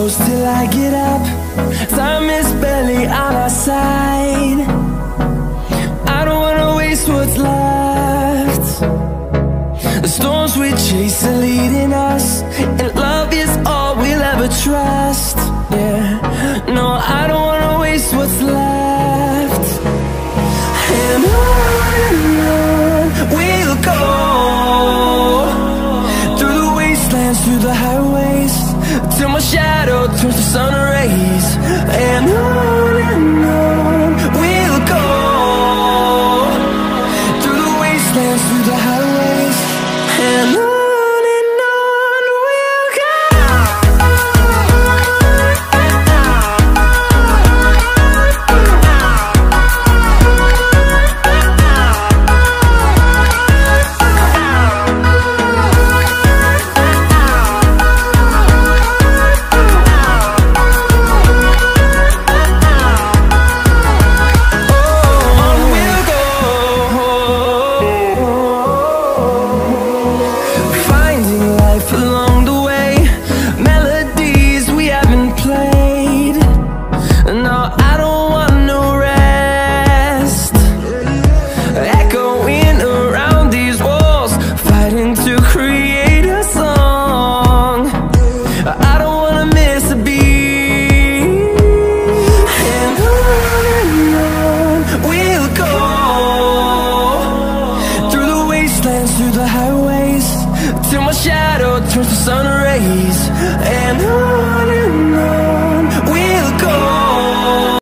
close till I get up. Time is barely on our side. I don't wanna waste what's left. The storms we chase are leading us, and love is all we'll ever trust. Yeah, no, I don't